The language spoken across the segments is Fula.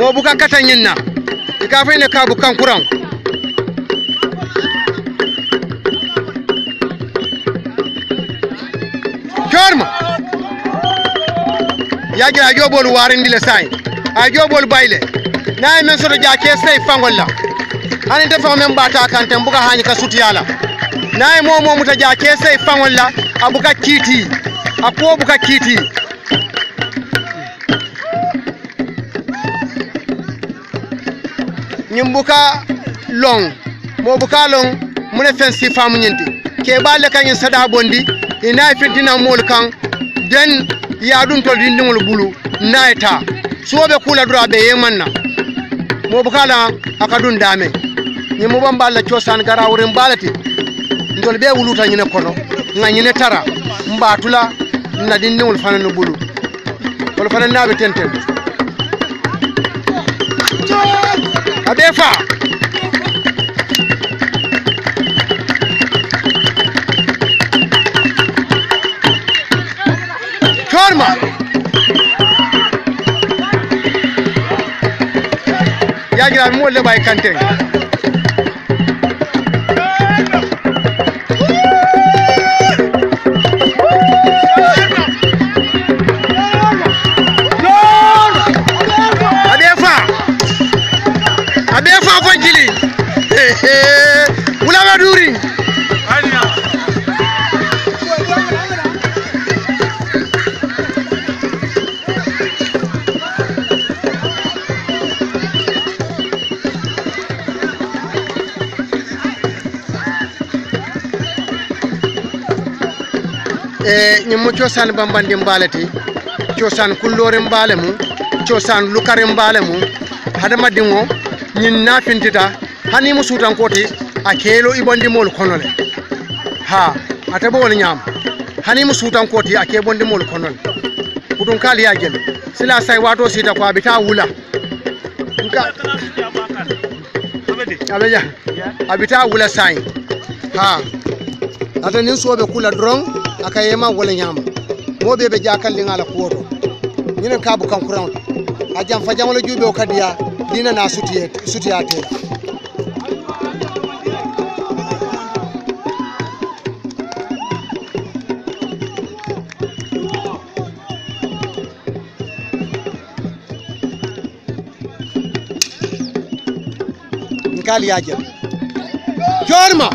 mo buka katanyinna ka fa ne ka bukan kuran Jorma ya gira jobol warin dile sai a jobol bayle nay men so jake sai fangolla hani defa men bata kan tan buka hani ka sutiyala nay momo muta jake sai fangolla abuka kiti apo buka kiti nyimbuka long mo buka long mune fensi famu nyinti ke balle kan sada bondi ina fitina mol kan den ya dun to dindingol bulu naita sobe kula dura be yemanna mo bukala akadun dame ni mo bamballa ciosan garawurin balati ndol be wuluta nyine kono nganyine tara mbatula na dindingol fanano bulu wala fanan nabe tenten adefa Jorma ya gira mo le bay kanteng adefa fajili wala baduri nyimmo ciosan bambandi mbalati ciosan kullore mbale mu ciosan lukare mbale mu hadama dingo nyin nafintita hani musutan koti akelo ibondi mol konole ha atabo wol nyam hani musutan koti ake bondi mol konole kudun kali yagel sila sai wato sita kwa bita wula abeja abita wula sai ha atanin sobe kula drong akayema wala nyama mobe be jakal lingala kuoto nyinen kabu kan kuran ajam fajamalo jube o kadiya dina na sutiyate nikali yaje Jorma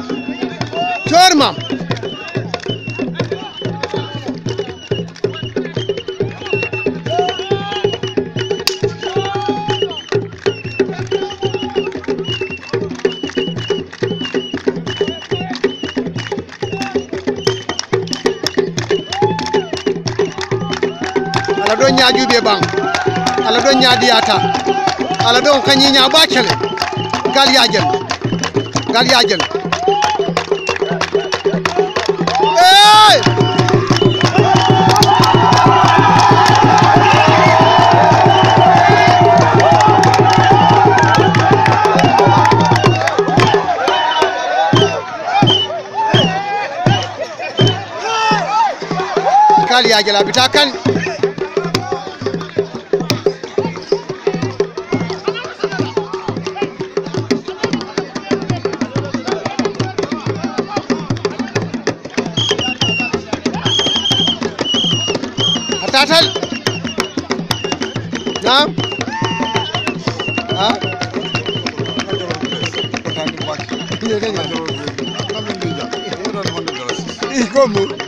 ala do nyaaju be bang ala do nyaadi ata ala do kanyi nya bakele gal yaajel hey gal yaajel abita kan tatal naam ha ikomu